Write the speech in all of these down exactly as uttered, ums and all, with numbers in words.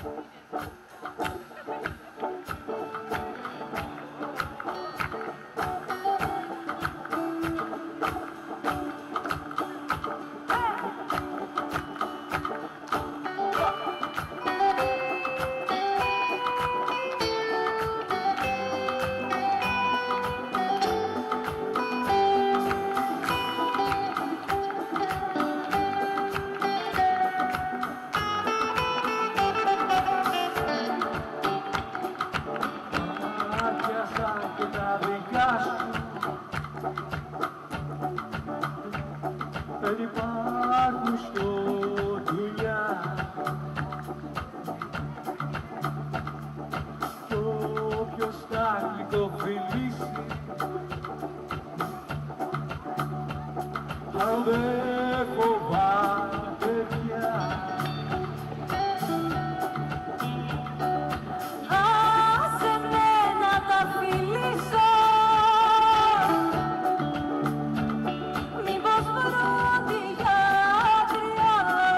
Δεν υπάρχουν στο δουλειά κι όποιος θα γλυκοφιλήσει άλλο δεν φοβάται πια. Άσε με να τα φιλήσω, μήπως βρω τη γιατριά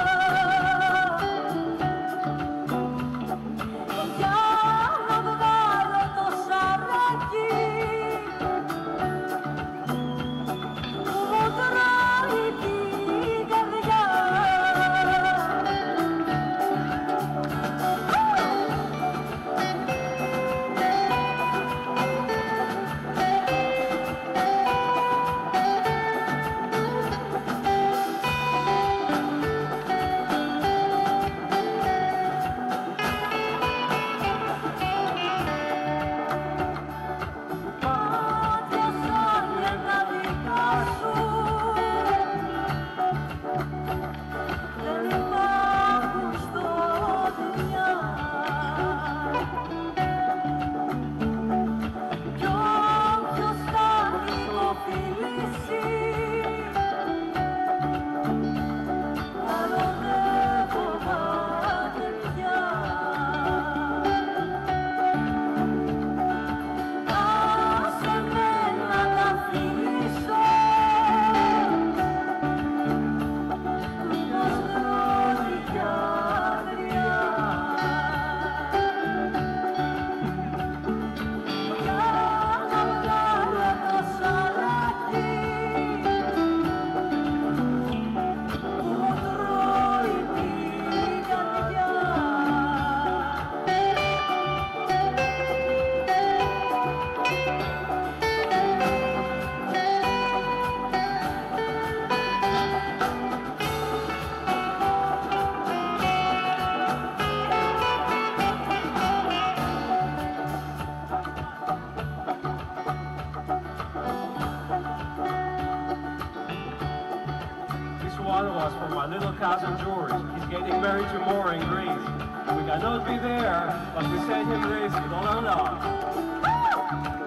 για να βγάλω το σαράκι που μου τρώει την καρδιά. Μάτια σαν ένα δικά σου δεν υπάρχουν στο δουλειά κι όποιος θα γλυκοφιλήσει άλλο δεν φοβάται πια. Άσε με να τα φιλήσω, μήπως βρω τη γιατριά για να βγάλω το σαράκι που μου τρώει την καρδιά. This one was from my little cousin George. He's getting married tomorrow in Greece. We cannot be there, but we send him this with all our love.